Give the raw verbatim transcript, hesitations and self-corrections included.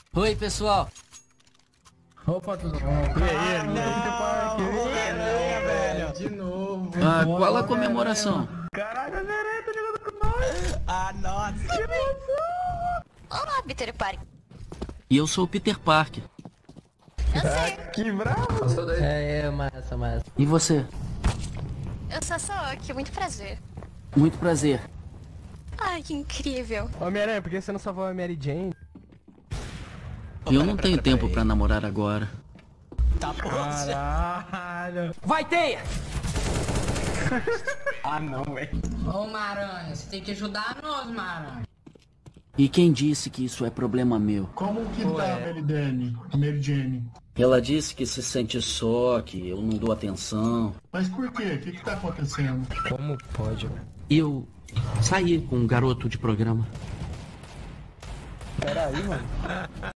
Oi, pessoal. Opa, tudo bom? E aí, Não, velho, de novo. Ah, qual a comemoração? Caralho, a Veré tá jogando com nós. Ah, nossa. Que emoção. Olá, Peter Parker. E eu sou o Peter Parker. Eu sei, Que bravo. É, é, massa, massa. E você? eu sou a Saoki, muito prazer. Muito prazer. Ai, que incrível. Homem-Aranha, por que você não salvou a Mary Jane? Eu não tenho tempo pra namorar agora. Tá bom. Caralho. Vai, teia! Ah, não, velho. Ô Maranha, você tem que ajudar nós, Maranha. E quem disse que isso é problema meu? Como que tá a Mary Jane? A Mary Jane? Ela disse que se sente só, que eu não dou atenção. Mas por quê? O que que tá acontecendo? Como pode? Eu saí com um garoto de programa. Peraí, mano.